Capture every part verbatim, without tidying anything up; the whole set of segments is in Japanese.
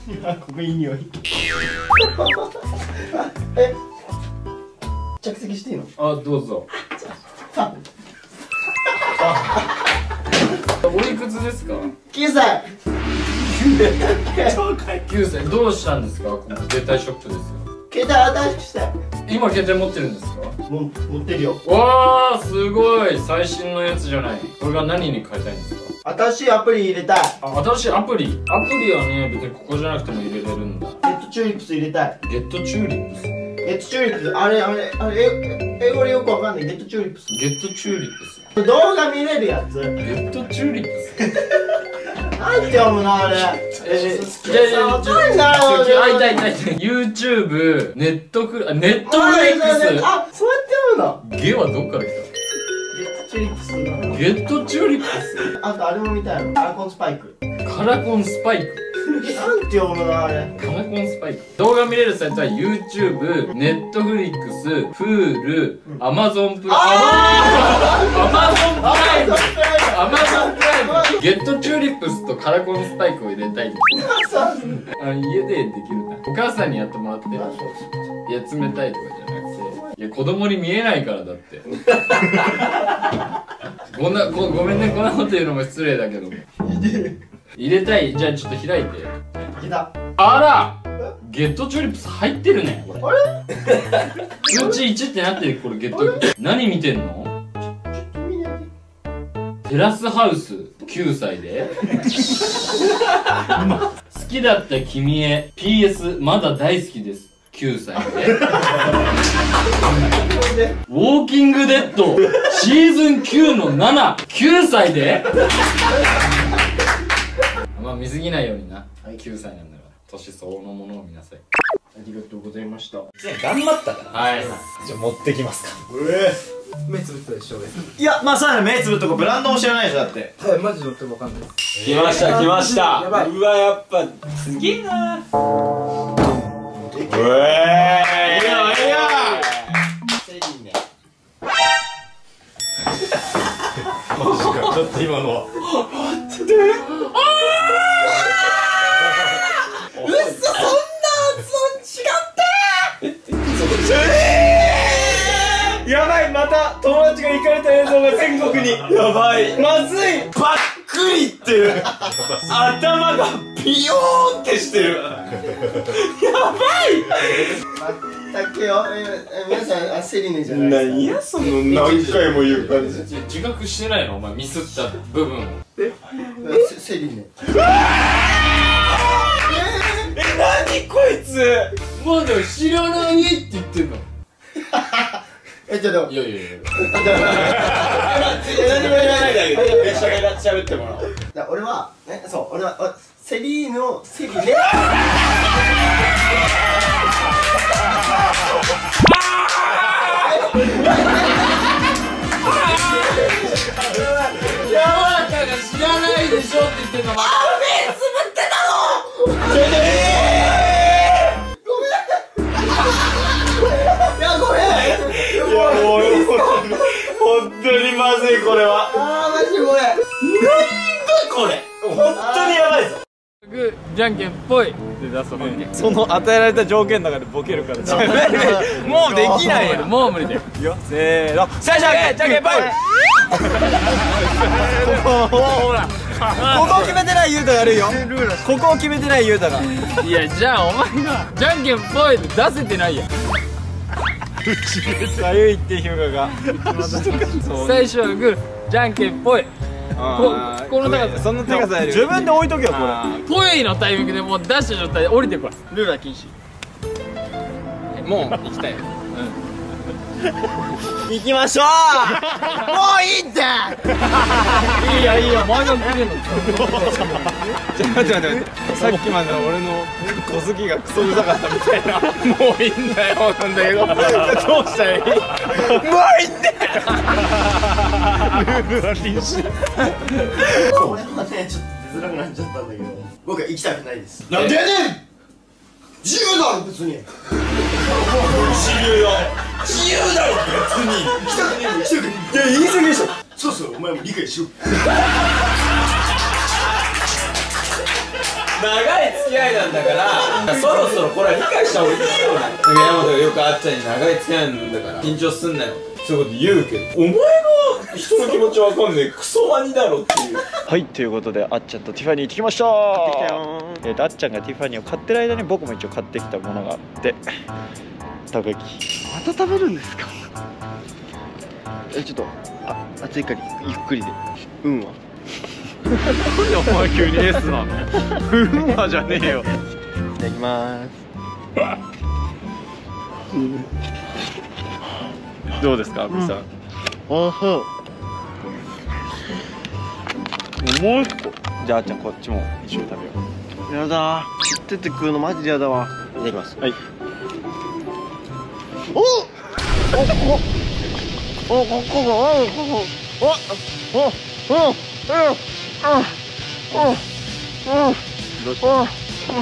あ、ここいい匂い。え、着席していいの？ あ、どうぞ。おいくつですか？ きゅうさい。 きゅうさい。どうしたんですか？この携帯ショップですよ。 携帯新しくしたい。 今携帯持ってるんですか？ もう持ってるよ。 わー、すごい最新のやつじゃない。これが何に変えたいんですか？ 新しいアプリ入れたい。 あ、新しいアプリ。アプリはね、別にここじゃなくても入れれるんだ。 ゲットチューリップス入れたい。 ゲットチューリップス。 ゲットチューリップス、あれあれあれ、え英語でよくわかんない。ゲットチューリップス。 ゲットチューリップス。 動画見れるやつ。 ゲットチューリップス。 なんて読むのあれ。 えー、 好きでさ、わかんないよ。 あ、いたいたいた。YouTube、ネットフ、あ、ネットフリックス。 あ、そうやって読むの。 ゲはどっから来ゲットチューリップスだな。 た？ゲットチューリップス。 あとあれも見たいの。カラコンスパイク。 カラコンスパイク。 なんて読むのあれ。 カラコンスパイク。動画見れるサイトは YouTube、Netflix、Hulu、Amazon プライム。Amazon プライム。Amazon プライム。ゲットチューリップスとカラコンスパイクを入れたいんです。あ、家でできるな。お母さんにやってもらって。いや、冷たいとかじゃなくて。いや、子供に見えないからだって。こんな、ご、ごめんね、こんなこと言うのも失礼だけども。入れたい。じゃあちょっと開いて。 来た。 あら、ゲットチューリップス入ってるね、これ。 あれ？ 通知いちってなってる、これゲット。何見てんの？テラスハウス、きゅうさいで。好きだった君へ ピーエス まだ大好きです、きゅうさいで。ウォーキングデッドシーズンきゅうのなな、きゅうさいで。まあ見すぎないようにな。きゅうさいなんだから年相応のものを見なさい。 ありがとうございました。 頑張ったから。 はい、 じゃあ持ってきますか。 え目つぶったでしょうね。 いや、まあそうだね、目つぶっとこブランドも知らないでしょ、だって。 はい、マジ乗ってもわかんないです。 来ました来ました。 やばい。 うわ、やっぱすげえな。うえー、いやいやセリーね。 マジか、ちょっと今のはうっそ、そんな発音違って。 やばい、また友達が行かれた映像が全国に。やばい、まずい、ばっくりっていう頭がピヨーンってしてる。やばい。 まったくよ。ええ、皆さん、あ、セリネじゃない何やその何回も言う感じ。 自覚してないのお前、ミスった部分を。 えセセリネ。 え、何こいつ。 まだ知らないって言ってんの。 え、ちょっと。 いやいやいや。 何も言わないであげて。めっちゃ喋ってもらおう。 だ俺は、ね、そう、俺は、おセリーヌをセリネ。 やわらかが知らないでしょって言ってんの。あ、目つぶってたの。 いや、ごめん。 いや、もう本当にまずい、これは。 あー、マジごめん。 なんだこれ。本当にやばいぞ。 グー、じゃんけんぽいで出す本に。 その与えられた条件の中でボケるからもうできないよ。 もう無理だよ。 いくよせーの、最初はグーじゃんけんぽい。ほらここを決めてないゆうたが悪いよ。ここを決めてないゆうたが。 いや、じゃあお前がじゃんけんぽいで出せてないやん。 さゆいっていう評価が最初はグー、じゃんけんぽい。ここの高さ、 その高さ自分で置いとけよこれ。 ぽいのタイミングでもうダッシュの状態で降りてこい。 ルーラー禁止。 もう行きたいよ。 行きましょう。 もういいって。 いいよいいよ、前が来るの。 ちょっと待って待って待って、さっきまでの俺の小杉がクソうざかったみたいな。もういいんだよなんだけど、どうしたらいい。もういいんだよ。ルールは禁止。 俺はね、ちょっと出づらくなっちゃったんだけど、僕は行きたくないです。 なんでやねん。 自由だろ別に。 自由よ。自由だろ別に。 行きたくねえよ、行きたくねいや、言い過ぎでしょ。 そうそう、お前も理解しろ。 長い付き合いなんだからそろそろこれは理解した方がいいよ。山本がよくあっちゃんに長い付き合いなんだから緊張すんなよそういうこと言うけど、お前が人の気持ちわかんねえクソワニだろっていう。 はい、ということであっちゃんとティファニー行ってきました買ってきたよー。えーとあっちゃんがティファニーを買ってる間に僕も一応買ってきたものがあってたこ焼きまた食べるんですかえちょっとあ熱いからゆっくりでうんはなんでお前急に S なのうんはじゃねえよ。いただきまーすどうですか、アミさん。おいしい。もう一個。じゃあ、あっちゃん、こっちも一緒に食べよう。やだー。切ってって食うのマジでやだわ。いただきます。はい。おおおおここが、おおここ。おおおおおおおおどうしたお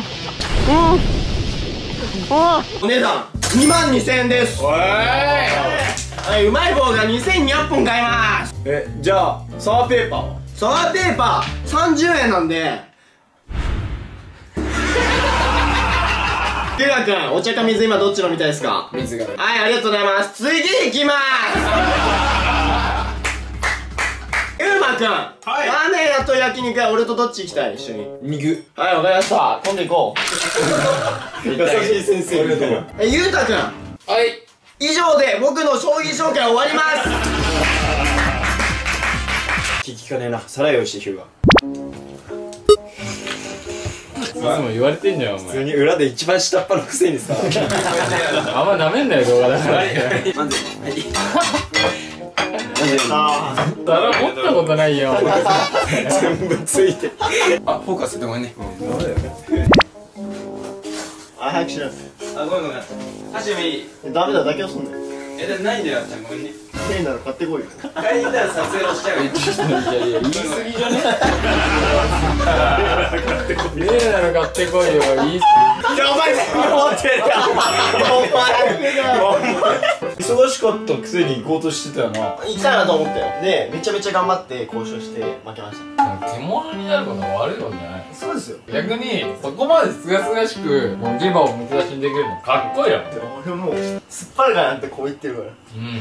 お値段にまんにせんえんです。 おいはい、うまい棒がにせんにひゃっぽん買います。 え、じゃあサワーペーパーはサワーペーパーさんじゅうえんなんでゆうがくん、お茶か水今どっち飲みたいですか？ 水がはい、ありがとうございます。次行きまーすゆうまくん、ラーメン屋と焼肉屋俺とどっち行きたい？一緒に肉。 はい、わかりました。今度行こう優しい先生みたいな。 え、ゆうたくん、 はい以上で僕の商品紹介は終わります聞きかねえな。皿用意してヒューがいつも言われてんじゃんお普通前に裏で一番下っ端のくせにさあんまなめんなよ動画だからまず皿持ったことないよ全部ついてあ、フォーカスってごめんねあ、早くしろ。 あ、ごめんごめん箸もいいダメだ、妥協すんなよ。 え、だないんだよあっちゃんごめんね変なの買ってこいよ。 買いに行ったら撮影をしちゃうよいやいや言い過ぎじゃねねえなら買ってこいよ言いいや、お前全部持ってるよお前忙しかったくせに行こうとしてたよな行きたいなと思ったよ。で、めちゃめちゃ頑張って交渉して負けました。 獣になることは悪いことじゃないそうですよ。 逆にそこまですがすがしくもう牙をむき出しにできるのかっこいいよ俺もう、すっぱるからなんてこう言ってるから。 うん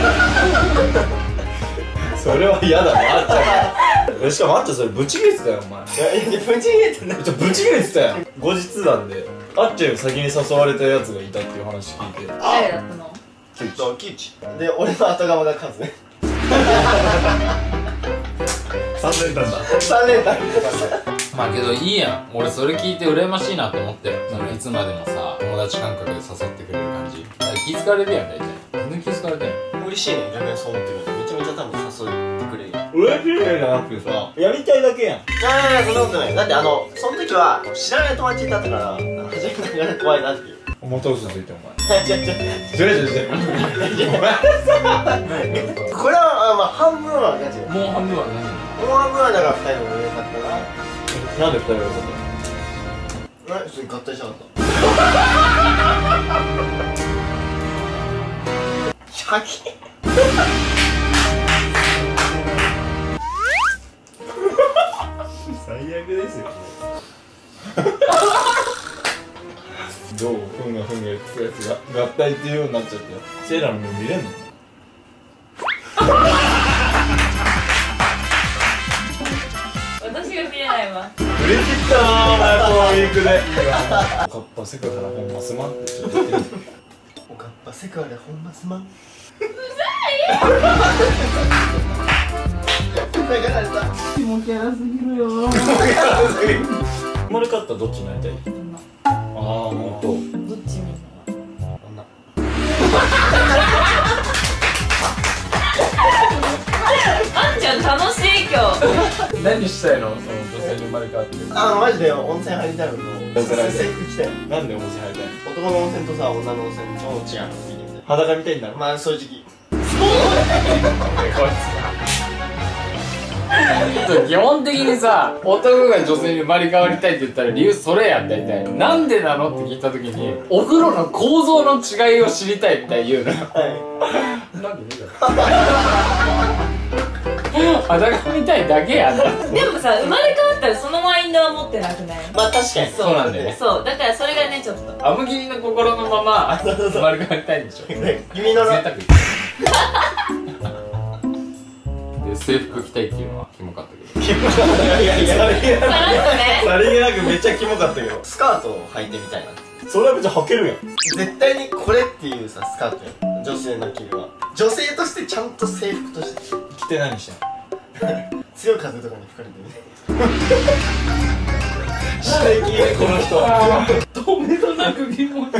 それは嫌だなあっちゃんしかもあっちゃんそれブチ切れてたよお前いや、いや、ぶち切れてない。 ちょブチ切れてたよ後日談であっちゃんより先に誘われたやつがいたっていう話聞いて誰だったの？ キッチ。キッチ。で、俺の後釜がカズね。 さんねんだんださんねんだん。 まあけどいいやん俺それ聞いて羨ましいなって思ってそのいつまでもさ友達感覚で誘ってくれる感じ気づかれるやん大体全然気づかれてん嬉しいね、逆にそう思ってくれる。めちゃめちゃ多分誘ってくれるよ。 嬉しいねじゃなくてさやりたいだけやんいやいやいや、そんなことない。だってあの、その時は知らない友達だったから、初めてながら怖いなっていう。 また嘘ついてお前いやいやいやずれずれずれこれは、あまあ、半分はガチで。 もう半分はこの半分はだからふたりの方が良かったな。 なんで二人がこえ、それ合体したかったシャキ最悪ですよどうふんがふんが言ってたやつが合体っていうようになっちゃったよセイラの目見れんの私が見れないわ。 売れてきたなぁお前このウィークでおかっぱ世界からほんますまんってちょっと言ってみておかっぱ世界でほんますまん。うざい流れた。 キモキャラすぎるよ。 生まれ変わったらどっちになりたいああほんとどっちに？ 女。 あんちゃん楽しい今日。 何したいのその女性に生まれ変わってあの、マジで温泉入りたいのと、 温泉入りたい制服着たよ。 なんで温泉入りたいの男の温泉とさ、女の温泉と違うの見てみて。 裸見たいんだろまあ、正直。 基本的にさ男が女性に生まれ変わりたいって言ったら理由それやん大体なんでなのって聞いた時にお風呂の構造の違いを知りたいみたいに言うのよはなんでねえだろ裸見たいだけやんな。 でもさ、生まれ変わったらそのマインドは持ってなくない？ まあ確かにそうなんだよね。 そう、だからそれがね、ちょっとあむぎりの心のまま生まれ変わりたいんでしょ。 君の贅沢。で制服着たいっていうのはキモかったけど。 いやいやいや、 さらっとね。 さりげなくめっちゃキモかったけど、 スカートを履いてみたいな。 それは別に履けるやん。 絶対にこれっていうさ、スカートやん、女性の着るは。女性としてちゃんと制服として着て何してんの？ 強い風とかに吹かれてみ指摘ね、この人。 とめどなく疑問。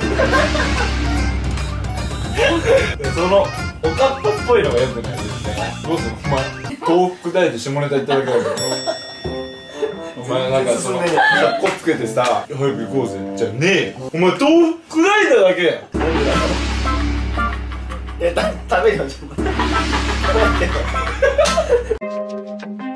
そのおかっぱっぽいのがよくないですね。どうするお前東北大で下ネタ言っただけだけどお前なんかそのかっこつけてさ早く行こうぜじゃねえよ。お前東北大だだけやん。 え、た食べるよ、ちょっと。